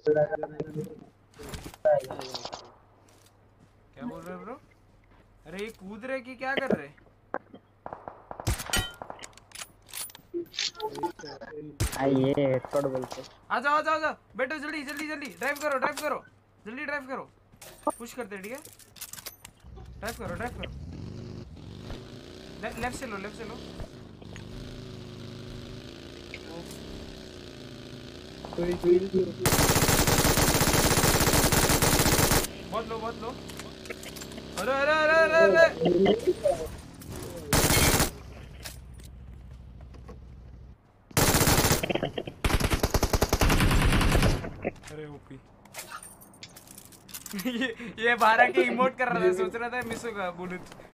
क्या बोल रहे ब्रो? अरे ये कूद रहे कि क्या कर रहे? ये हेडशॉट बोलते। आ जाओ आ जाओ आ जाओ, बैठो जल्दी जल्दी जल्दी, ड्राइव करो जल्दी ड्राइव करो, पुश करते ठीक है, ड्राइव करो, लेफ्ट से लो बहुत लो। अरे अरे अरे अरे अरे अरे ओपी। ये 12 के इमोट कर रहा था, सोच रहा था मिस होगा बुलेट।